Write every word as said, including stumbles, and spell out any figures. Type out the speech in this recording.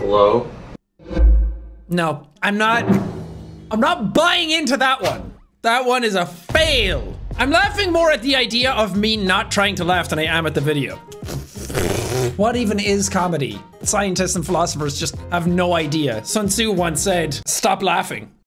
Hello? No, I'm not. I'm not buying into that one. That one is a fail. I'm laughing more at the idea of me not trying to laugh than I am at the video. What even is comedy? Scientists and philosophers just have no idea. Sun Tzu once said, stop laughing.